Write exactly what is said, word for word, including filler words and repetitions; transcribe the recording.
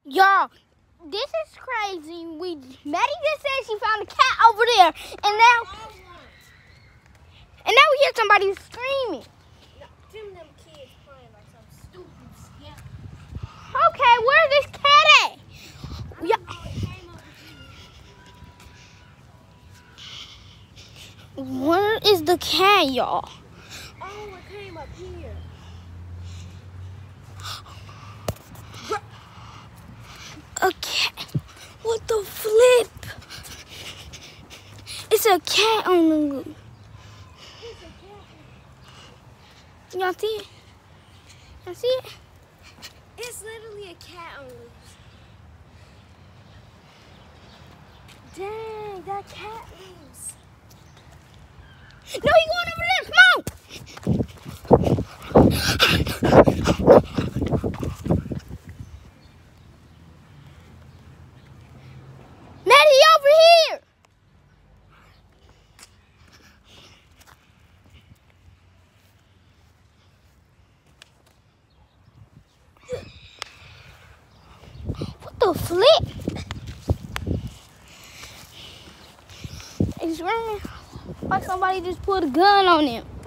Y'all, this is crazy. We Maddie just said she found a cat over there, and now and now we hear somebody screaming. Them them kids playing like some stupid skip. Okay, where's this cat at? Yeah. Where is the cat, y'all? Oh, it came up here. A cat. What the flip? It's a cat on the loose. It's a cat. Y'all see it? Y'all see it? It's literally a cat on loose. Dang, that cat loose. No, he going over there. Come on. Maddie, over here. What the flip? It's running like somebody just put a gun on him.